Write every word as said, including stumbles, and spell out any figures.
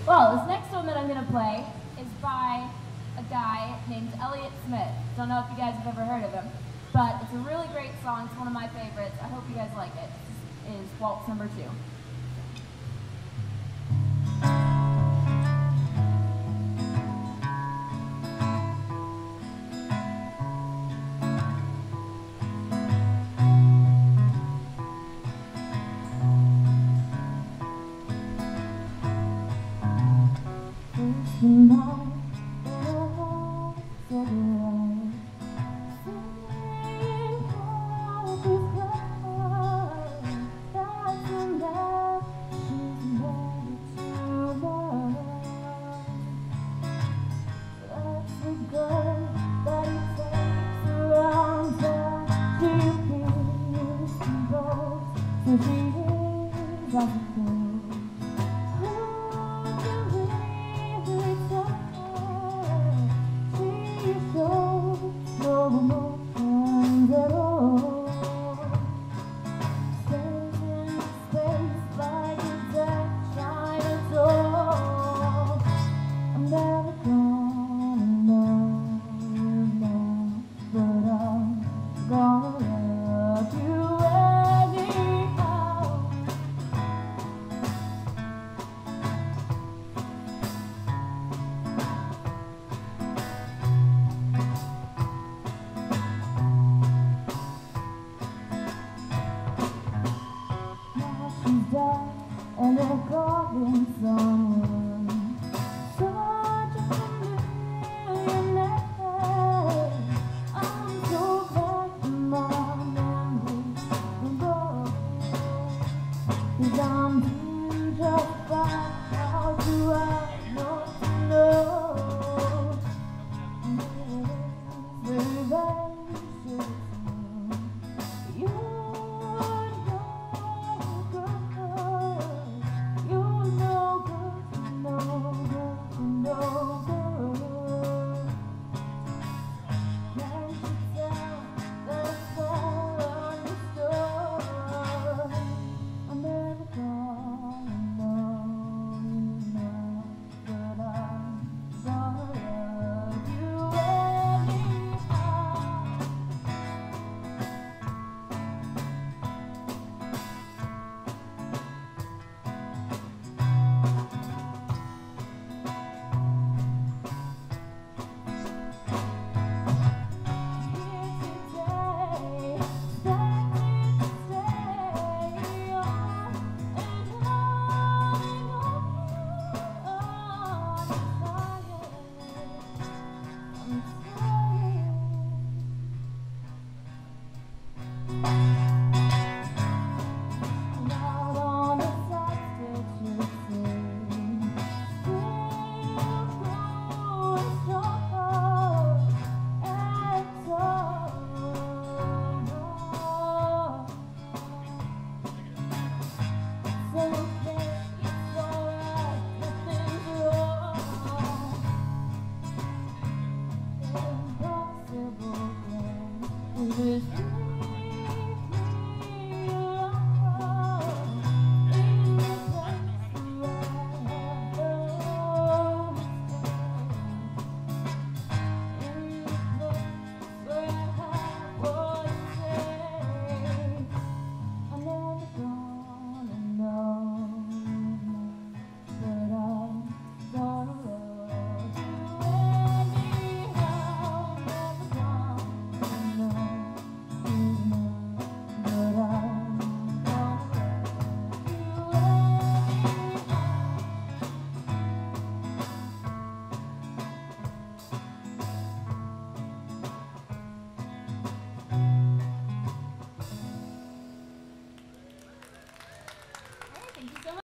Well, this next one that I'm going to play is by a guy named Elliot Smith. Don't know if you guys have ever heard of him, but it's a really great song. It's one of my favorites. I hope you guys like it. This is Waltz number two. And they're calling some